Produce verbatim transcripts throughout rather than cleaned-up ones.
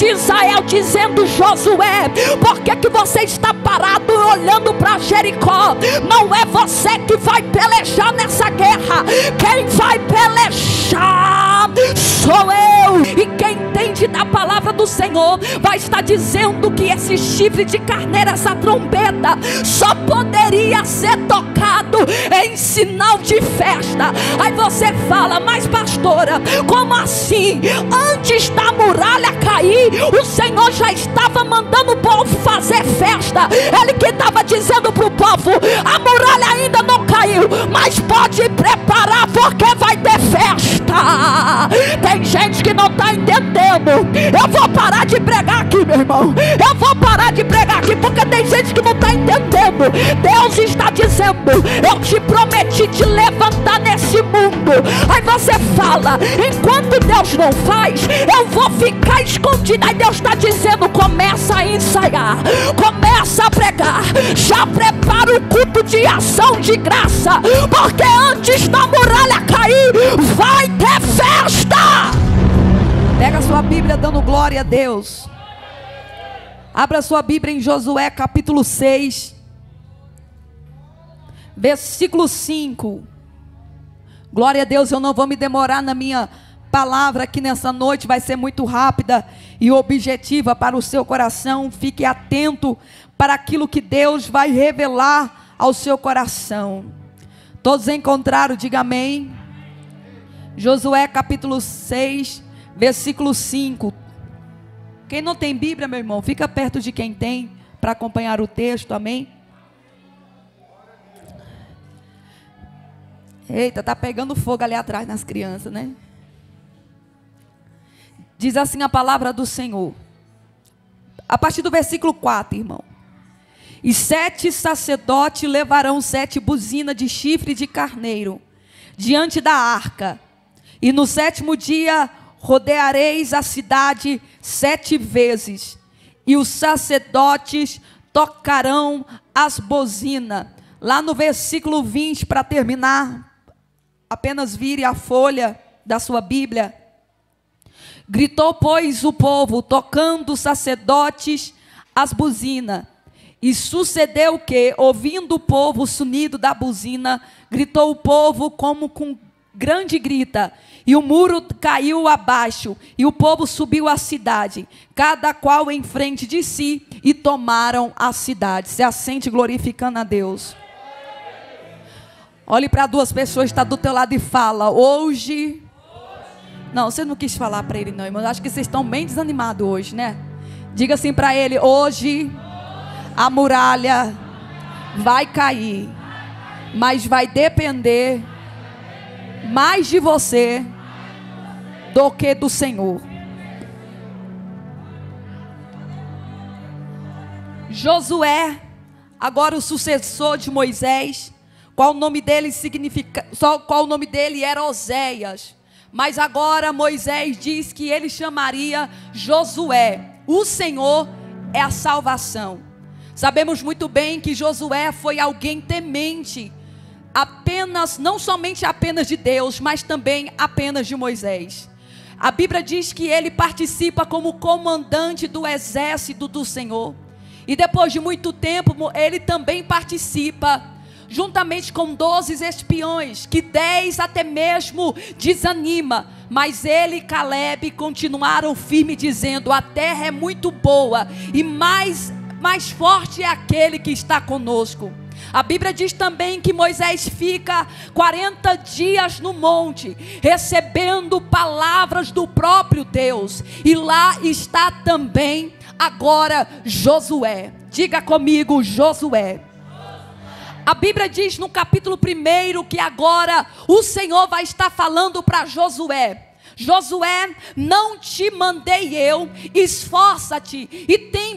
de Israel, dizendo: Josué, por que que você está parado olhando para Jericó? Não é você que vai pelejar nessa guerra. Quem vai pelejar sou eu. E quem entende da palavra do Senhor vai estar dizendo que esse chifre de carneiro, essa trombeta, só poderia ser tocado em sinal de festa. Aí você fala: mas pastora, como assim? Antes da muralha cair, o Senhor já estava mandando o povo fazer festa. Ele que estava dizendo para o povo: a muralha ainda não caiu, mas pode preparar, porque vai ter festa. Tem gente que não está entendendo. Eu vou parar de pregar aqui, meu irmão. Eu vou parar de pregar aqui, porque tem gente que não está entendendo. Deus está dizendo: eu te prometi te levantar nesse mundo. Aí você fala: enquanto Deus não faz, eu vou ficar escondido. Aí Deus está dizendo: começa a ensaiar, começa a pregar, já prepara o culto de ação de graça, porque antes da muralha cair, vai ter festa. Pega a sua Bíblia dando glória a Deus. Abra a sua Bíblia em Josué capítulo seis, versículo cinco. Glória a Deus. Eu não vou me demorar na minha palavra aqui nessa noite, vai ser muito rápida e objetiva para o seu coração. Fique atento para aquilo que Deus vai revelar ao seu coração. Todos encontraram? Diga amém. Josué capítulo seis, versículo cinco. Quem não tem Bíblia, meu irmão, fica perto de quem tem para acompanhar o texto, amém? Eita, tá pegando fogo ali atrás nas crianças, né? Diz assim a palavra do Senhor, a partir do versículo quatro, irmão. E sete sacerdotes levarão sete buzinas de chifre de carneiro diante da arca. E no sétimo dia rodeareis a cidade sete vezes. E os sacerdotes tocarão as buzinas. Lá no versículo vinte, para terminar, apenas vire a folha da sua Bíblia. Gritou, pois, o povo, tocando os sacerdotes as buzinas. E sucedeu que, ouvindo o povo o sonido da buzina, gritou o povo como com grande grita, e o muro caiu abaixo, e o povo subiu à cidade, cada qual em frente de si, e tomaram a cidade. Se assente glorificando a Deus. Olhe para duas pessoas que estão do teu lado e fala: hoje... Não, você não quis falar para ele não, irmão. Acho que vocês estão bem desanimados hoje, né? Diga assim para ele: hoje a muralha vai cair, mas vai depender mais de você do que do Senhor. Josué, agora o sucessor de Moisés, qual o nome dele significa, só qual o nome dele era Oséias, mas agora Moisés diz que ele chamaria Josué. O Senhor é a salvação. Sabemos muito bem que Josué foi alguém temente, apenas, não somente apenas de Deus, mas também apenas de Moisés. A Bíblia diz que ele participa como comandante do exército do Senhor. E depois de muito tempo, ele também participa, juntamente com doze espiões, que dez até mesmo desanima. Mas ele e Caleb continuaram firmes, dizendo: a terra é muito boa, e mais, mais forte é aquele que está conosco. A Bíblia diz também que Moisés fica quarenta dias no monte, recebendo palavras do próprio Deus. E lá está também agora Josué. Diga comigo: Josué. A Bíblia diz no capítulo primeiro que agora o Senhor vai estar falando para Josué: Josué, não te mandei eu, esforça-te e tem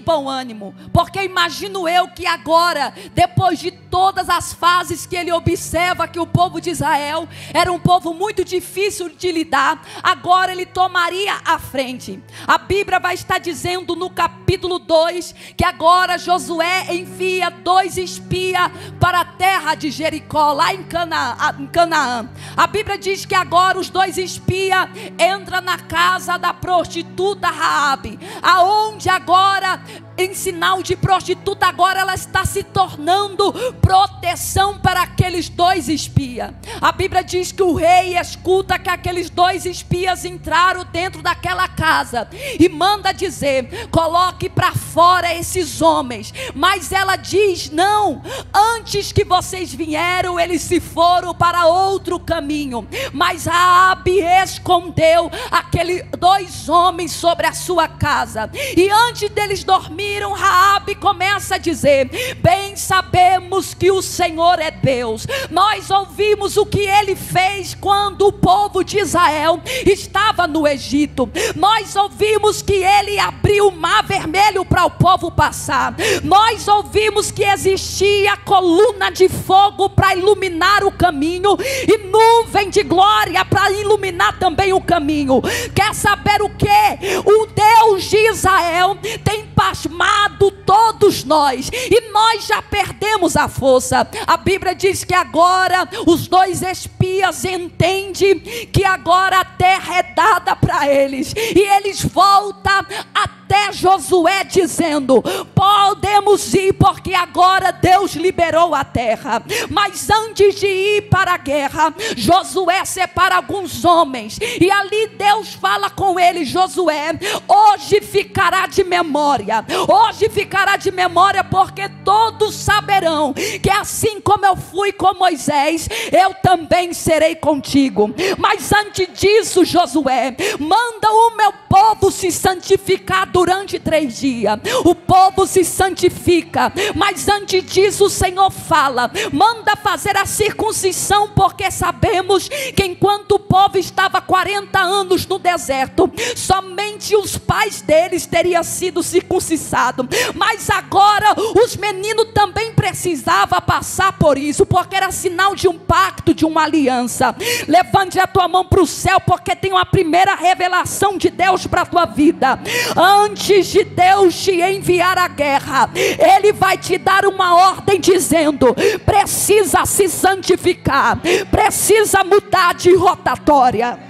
bom ânimo, porque imagino eu que agora, depois de todas as fases que ele observa que o povo de Israel era um povo muito difícil de lidar, agora ele tomaria a frente. A Bíblia vai estar dizendo no capítulo dois que agora Josué envia dois espias para a terra de Jericó, lá em Canaã, em Canaã. A Bíblia diz que agora os dois espias entram na casa da prostituta Raabe, aonde agora, em sinal de prostituta, agora ela está se tornando proteção para aqueles dois espias. A Bíblia diz que o rei escuta que aqueles dois espias entraram dentro daquela casa e manda dizer: coloque para fora esses homens. Mas ela diz: não, antes que vocês vieram, eles se foram para outro caminho. Mas Raabe escondeu aqueles dois homens sobre a sua casa, e antes deles dormir, Raabe começa a dizer: bem sabemos que o Senhor é Deus. Nós ouvimos o que ele fez quando o povo de Israel estava no Egito. Nós ouvimos que ele abriu o mar vermelho para o povo passar. Nós ouvimos que existia coluna de fogo para iluminar o caminho e nuvem de glória para iluminar também o caminho. Quer saber o que? O Deus de Israel tem pasmado todos nós, e nós já perdemos a força. A Bíblia diz que agora os dois espias entendem que agora a terra é dada para eles, e eles voltam até Josué dizendo: podemos ir, porque agora Deus liberou a terra. Mas antes de ir para a guerra, Josué separa alguns homens, e ali Deus fala com ele: Josué, hoje ficará de memória, hoje ficará de memória, porque todos saberão que assim como eu fui com Moisés, eu também serei contigo. Mas antes disso, Josué, manda o meu povo se santificar durante três dias. O povo se santifica, mas antes disso o Senhor fala: manda fazer a circuncisão, porque sabemos que enquanto o povo estava quarenta anos no deserto, somente os pais deles teriam sido circuncidados. Mas agora os meninos também precisavam passar por isso, porque era sinal de um pacto, de uma aliança. Levante a tua mão para o céu, porque tem uma primeira revelação de Deus para a tua vida. Antes de Deus te enviar a guerra, Ele vai te dar uma ordem dizendo: precisa se santificar, precisa mudar de rotatória.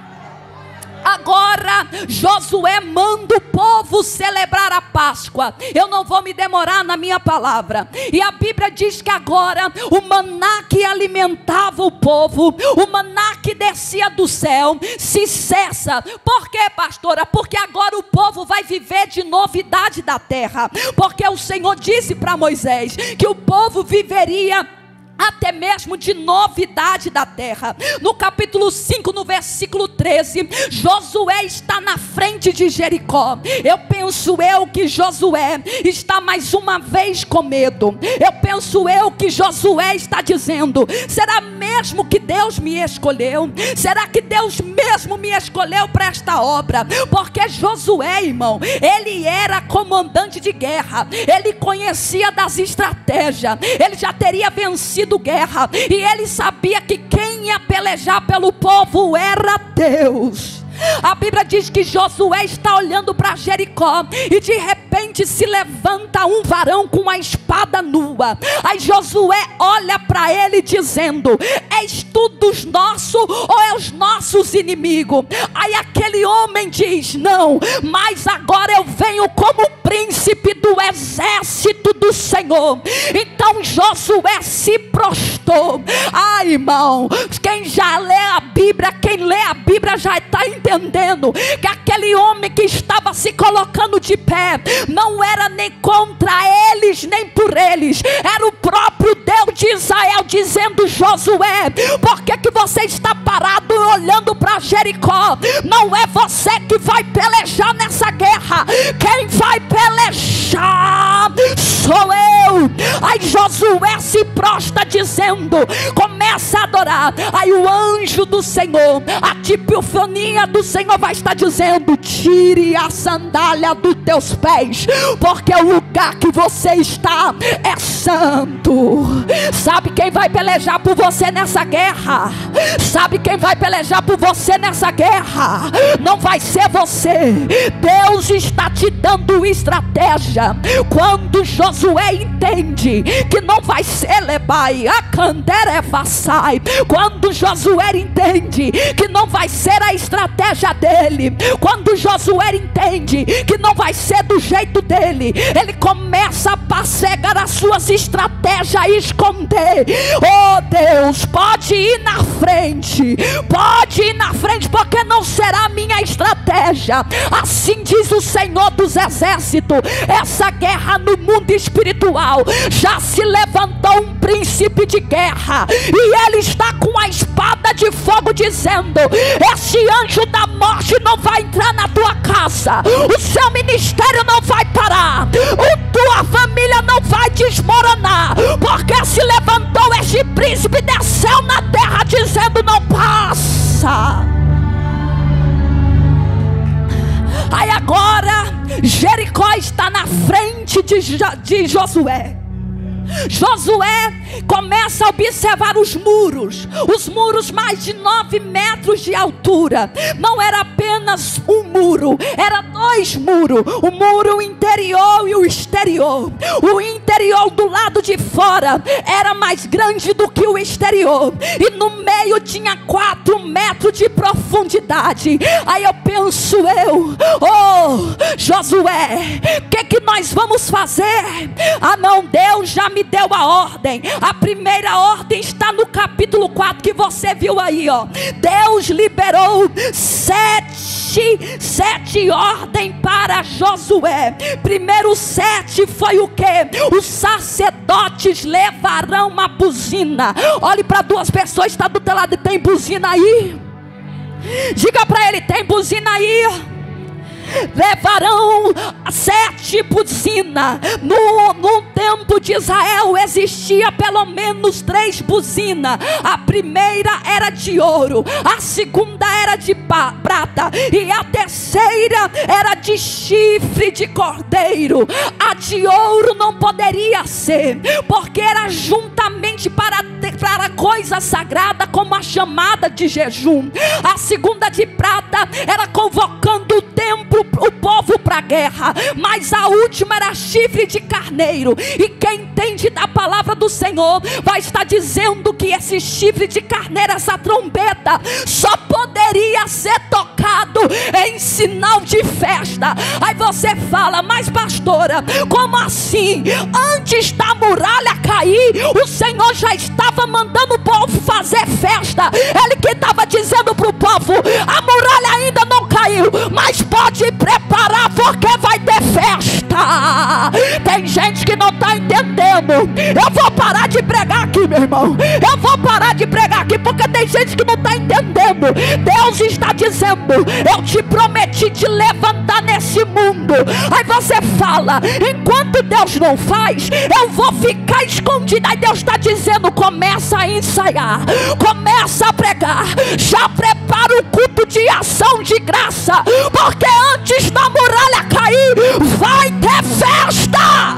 Agora Josué manda o povo celebrar a Páscoa. Eu não vou me demorar na minha palavra. E a Bíblia diz que agora o maná que alimentava o povo, o maná que descia do céu, se cessa. Por quê, pastora? Porque agora o povo vai viver de novidade da terra. Porque o Senhor disse para Moisés que o povo viveria até mesmo de novidade da terra. No capítulo cinco, no versículo treze, Josué está na frente de Jericó. Eu penso eu que Josué está mais uma vez com medo. Eu penso eu que Josué está dizendo: será mesmo que Deus me escolheu? Será que Deus mesmo me escolheu para esta obra? Porque Josué, irmão, ele era comandante de guerra, ele conhecia das estratégias, ele já teria vencido guerra, e ele sabia que quem ia pelejar pelo povo era Deus. A Bíblia diz que Josué está olhando para Jericó, e de repente se levanta um varão com a espada nua. Aí Josué olha para ele dizendo: és tu dos nossos ou é os nossos inimigos? Aí aquele homem diz: não, mas agora eu venho como príncipe do exército do Senhor. Então Josué se prostrou. Ah, irmão, quem já lê a Bíblia, quem lê a Bíblia já está entendendo que aquele homem que estava se colocando de pé não era nem contra eles nem por eles, era o próprio Deus de Israel dizendo: Josué, por que que você está parado olhando para Jericó? Não é você que vai pelejar nessa guerra, quem vai pelejar sou eu. Aí Josué se prostra dizendo, começa a adorar. Aí o anjo do Senhor, a tipiofonia do Senhor vai estar dizendo, tire a sandália dos teus pés, porque o lugar que você está é santo. Sabe quem vai pelejar por você nessa guerra? Sabe quem vai pelejar por você nessa guerra? Não vai ser você. Deus está te dando estratégia. Quando Josué entende que não vai ser Lebai, a Candere Vassai, quando Josué entende que não vai ser a estratégia dele, quando Josué entende que não vai ser do jeito dele, ele começa a passegar as suas estratégias e esconder. Oh Deus, pode ir na frente, pode ir na frente, porque não será a minha estratégia. Assim diz o Senhor dos Exércitos. Essa guerra no mundo espiritual, já se levantou um príncipe de guerra, e ele está com a espada de fogo dizendo, esse anjo da morte não vai entrar na tua casa, o seu ministério não vai parar, a tua família não vai desmoronar, porque se levantou este príncipe, desceu na terra dizendo, não passa. Aí agora Jericó está na frente de, jo de Josué. Josué começa a observar os muros, os muros mais de nove metros de altura. Não era apenas um muro, era dois muros, o muro interior e o exterior. O interior do lado de fora era mais grande do que o exterior, e no meio tinha quatro metros de profundidade. Aí eu penso eu, oh Josué, o que que nós vamos fazer? Ah não, Deus já me deu a ordem. A primeira ordem está no capítulo quatro que você viu aí, ó. Deus liberou sete, sete ordens para Josué. Primeiro sete foi o que? Os sacerdotes levarão uma buzina. Olhe para duas pessoas, está do teu lado, tem buzina aí? Diga para ele, tem buzina aí? Levarão sete buzinas. No, no tempo de Israel existia pelo menos três buzinas. A primeira era de ouro, a segunda era de prata, e a terceira era de chifre de cordeiro. A de ouro não poderia ser, porque era juntamente para, para coisa sagrada, como a chamada de jejum. A segunda de prata era convocando o templo, o povo para a guerra. Mas a última era chifre de carneiro. E quem entende da palavra do Senhor vai estar dizendo que esse chifre de carneiro, essa trombeta, só poderia ser tocado em sinal de festa. Aí você fala, mas pastora, como assim? Antes da muralha cair, o Senhor já estava mandando o povo fazer festa. Ele que estava dizendo para o povo, a muralha ainda não caiu, mas pode preparar, porque vai ter festa. Tem gente que não está entendendo. Eu vou parar de pregar aqui, meu irmão. Eu vou parar de pregar aqui, porque tem gente que não está entendendo. Deus está dizendo, eu te prometi te levantar nesse mundo. Aí você fala, enquanto Deus não faz, eu vou ficar escondido. Aí Deus está dizendo, começa a ensaiar, começa a pregar, já prepara o culto de ação de graça, porque antes da muralha cair, vai ter festa.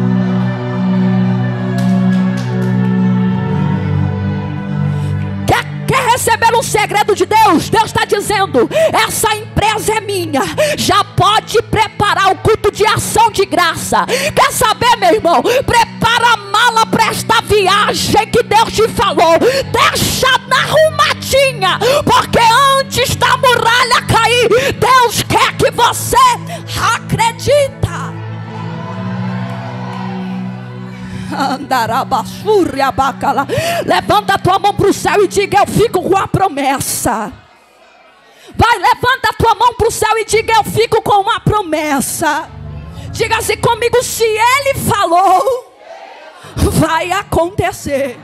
Quer, quer receber um segredo de Deus? Deus está dizendo, essa empresa é minha, já pode preparar o culto de ação de graça. Quer saber, meu irmão? Prepara a mala para esta viagem que Deus te falou. Deixa na arrumadinha, porque antes da muralha cair, Deus quer que você acredita. Levanta a tua mão para o céu e diga, eu fico com a promessa. Vai, levanta a tua mão para o céu e diga, eu fico com uma promessa. Diga assim comigo, se Ele falou, vai acontecer.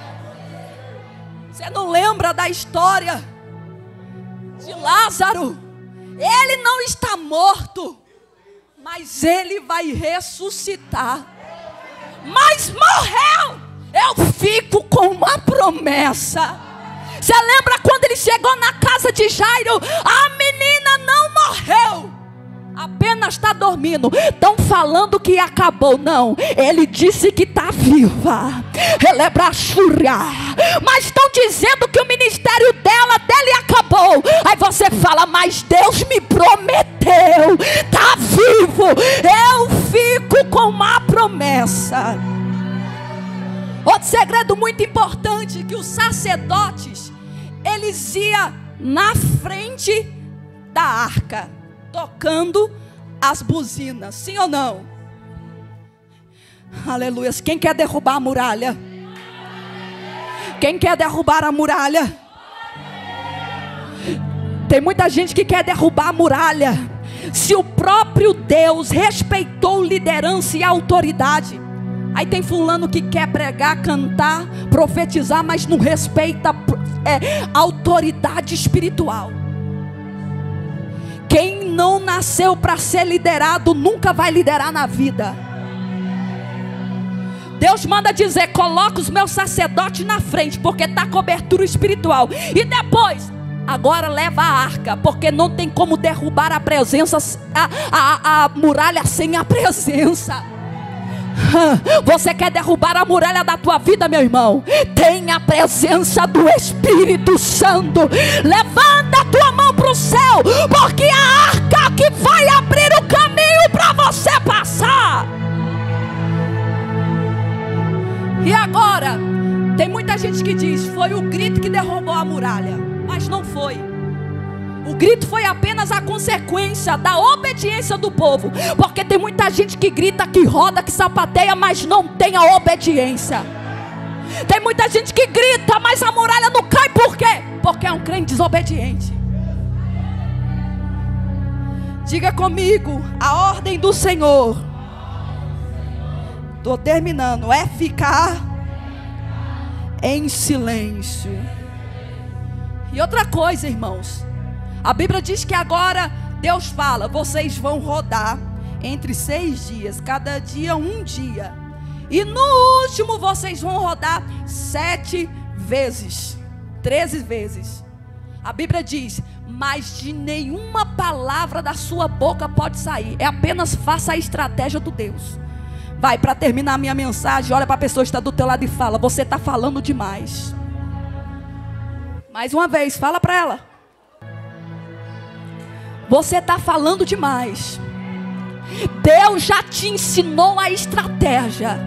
Você não lembra da história de Lázaro? Ele não está morto, mas ele vai ressuscitar. mas morreu. Eu fico com uma promessa. Você lembra quando ele chegou na casa de Jairo? A menina não morreu, apenas está dormindo. Estão falando que acabou. Não, ele disse que está viva. Relebra a fúria. Mas estão dizendo que o ministério dela, dele acabou. Aí você fala, mas Deus me prometeu, está vivo. Eu fico com uma promessa. Outro segredo muito importante, que os sacerdotes, eles iam na frente da arca, tocando as buzinas, sim ou não? Aleluia. Quem quer derrubar a muralha? Quem quer derrubar a muralha? Tem muita gente que quer derrubar a muralha. Se o próprio Deus respeitou liderança e autoridade, aí tem fulano que quer pregar, cantar, profetizar, mas não respeita é, autoridade espiritual. Quem não nasceu para ser liderado nunca vai liderar na vida. Deus manda dizer, coloca os meus sacerdotes na frente, porque está cobertura espiritual. E depois, agora leva a arca, porque não tem como derrubar a presença, a, a, a muralha sem a presença. Você quer derrubar a muralha da tua vida, meu irmão? Tem a presença do Espírito Santo. Levanta a tua mão para o céu, porque a arca que vai abrir o caminho para você passar. E agora, tem muita gente que diz, foi o grito que derrubou a muralha. Mas não foi. O grito foi apenas a consequência da obediência do povo. Porque tem muita gente que grita, que roda, que sapateia, mas não tem a obediência. Tem muita gente que grita, mas a muralha não cai. Por quê? Porque é um crente desobediente. Diga comigo, a ordem do Senhor, estou terminando, é ficar em silêncio. E outra coisa, irmãos, a Bíblia diz que agora Deus fala, vocês vão rodar entre seis dias, cada dia um dia. E no último vocês vão rodar sete vezes, treze vezes. A Bíblia diz, mas de nenhuma palavra da sua boca pode sair. É apenas faça a estratégia do Deus. Vai, para terminar a minha mensagem, olha para a pessoa que está do teu lado e fala, você está falando demais. Mais uma vez, fala para ela. Você está falando demais. Deus já te ensinou a estratégia.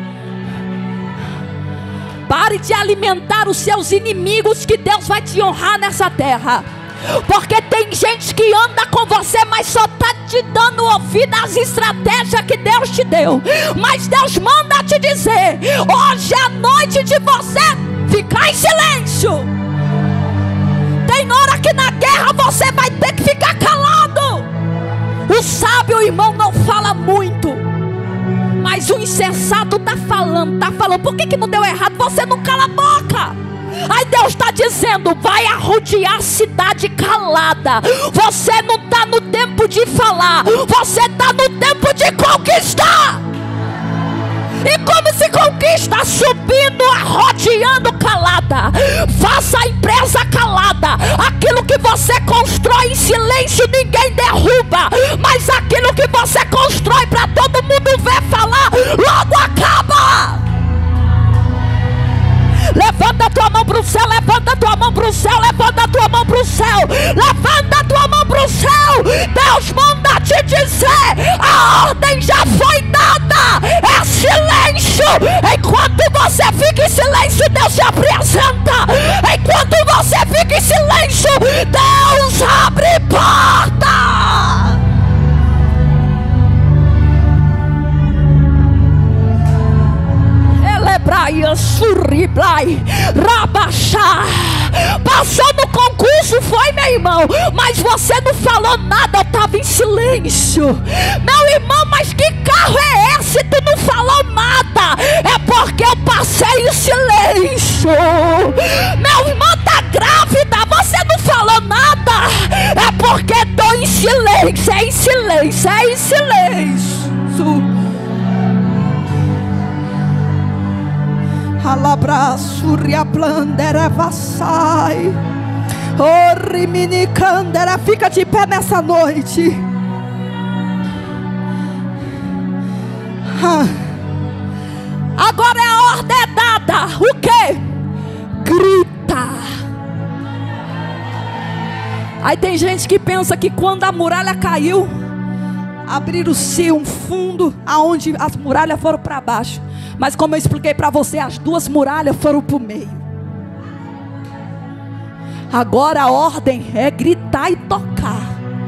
Pare de alimentar os seus inimigos, que Deus vai te honrar nessa terra. Porque tem gente que anda com você, mas só está te dando ouvido às estratégias que Deus te deu. Mas Deus manda te dizer, hoje é a noite de você ficar em silêncio. Tem hora que na guerra você vai ter que ficar calado. O sábio, irmão, não fala muito, mas o insensato está falando, está falando. Por que que não deu errado? Você não cala a boca. Aí Deus está dizendo, vai arrodear a cidade calada. Você não está no tempo de falar, você está no tempo de conquistar. E como se conquista? Subindo, arrodeando calada. Faça a empresa calada. Aquilo que você constrói em silêncio ninguém derruba, mas aquilo que você constrói para todo mundo ver falar, logo acaba. Levanta a tua mão para o céu, levanta a tua mão para o céu, levanta a tua mão para o céu, levanta a tua mão para o céu. Deus manda te dizer, a ordem já foi dada, é silêncio. Enquanto você fica em silêncio, Deus se apresenta. Enquanto você fica em silêncio, Deus abre porta. Praia, surriblai, rabachá. Passou no concurso, foi, meu irmão, mas você não falou nada, eu estava em silêncio. Meu irmão, mas que carro é esse? Tu não falou nada. É porque eu passei em silêncio. Meu irmão, tá grávida, você não falou nada. É porque estou em silêncio, é em silêncio, é em silêncio. Alabrasuria plandera vassai. Oh, riminicandera. Fica de pé nessa noite. Ah. Agora é a ordem dada. O que? Grita. Aí tem gente que pensa que quando a muralha caiu, abriram-se um fundo aonde as muralhas foram para baixo. Mas como eu expliquei para você, as duas muralhas foram para o meio. Agora a ordem é gritar e tocar.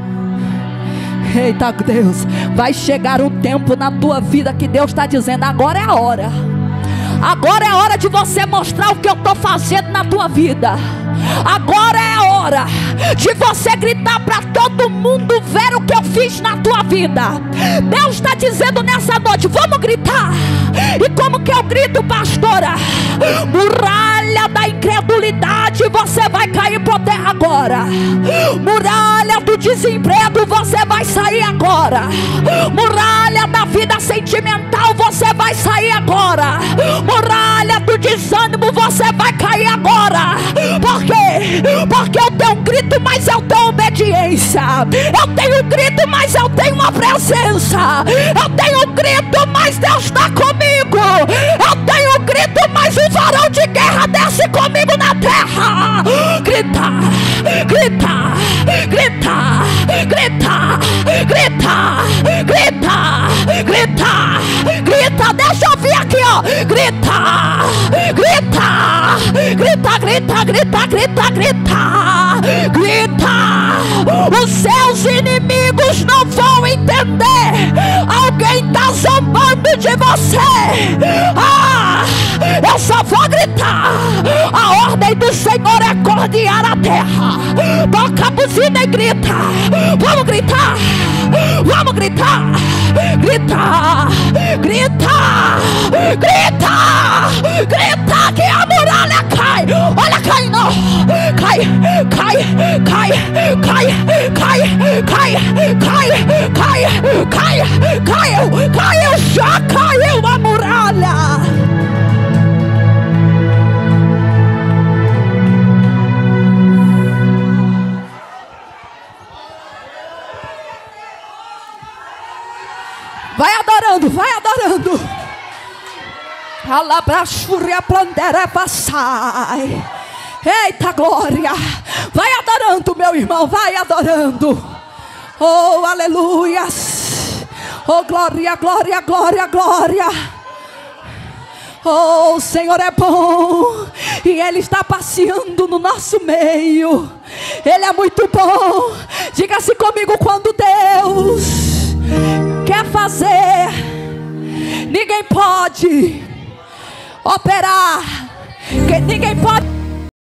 Eita Deus, vai chegar um tempo na tua vida que Deus está dizendo: agora é a hora. Agora é a hora de você mostrar o que eu estou fazendo na tua vida. Agora é a hora de você gritar para todo mundo ver o que eu fiz na tua vida. Deus está dizendo nessa noite: vamos gritar. E como que eu grito, pastora? Muralha da incredulidade, você vai cair por terra agora. Muralha do desemprego, você vai sair agora. Muralha da vida sentimental, você vai sair agora. Muralha do desânimo, você vai cair agora. Por quê? Porque eu tenho um grito, mas eu tenho obediência. Eu tenho um grito, mas eu tenho uma presença. Eu tenho um grito, mas Deus está comigo. Eu tenho um grito, mas o varão de guerra desce comigo na terra. Grita, grita, grita, grita, grita, grita, grita, grita. Deixa eu vir aqui, ó. Grita, grita, grita, grita, grita, grita, grita, grita. Os seus inimigos não vão entender. Alguém está zombando de você. Ah, eu só vou gritar. A ordem do Senhor é cordear a terra. Toca a buzina e grita. Vamos gritar. Vamos gritar. Grita, grita, grita, grita que a muralha cai. Olha, cai não. Cai, cai, cai, cai, cai, cai, cai, cai, cai, caiu, caiu, já caiu a muralha. Vai adorando, vai adorando. Alabrasúria plandera passai. Eita glória. Vai adorando, meu irmão, vai adorando. Oh, aleluias. Oh, glória, glória, glória, glória. Oh, o Senhor é bom e Ele está passeando no nosso meio. Ele é muito bom. Diga-se comigo: quando Deus quer fazer, ninguém pode operar, que ninguém pode